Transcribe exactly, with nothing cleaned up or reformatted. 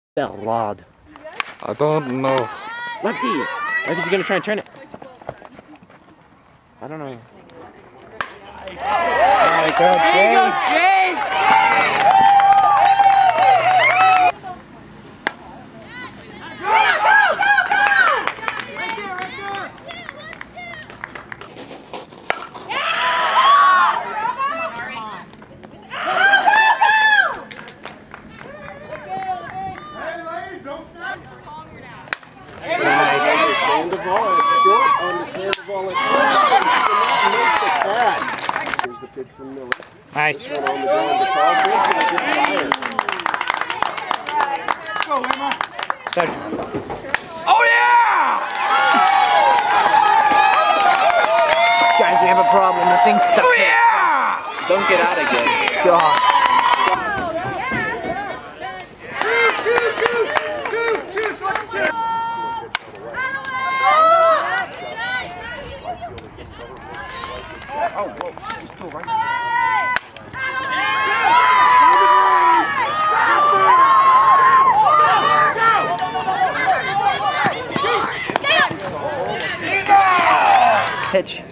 Lord. I don't know. Lefty! Lefty's gonna try and turn it. I don't know. There you go, Jade! Jade! Sand the ball, it's short on the sand the ball. It's short. Here's the pitch from Miller. Nice. This one on the ground, the call pitch, and it gets fired. Go, Emma. Oh yeah! Guys, we have a problem. The thing's stuck. Oh yeah! Don't get out again. Gosh. Oh, whoa, she's still right. Pitch.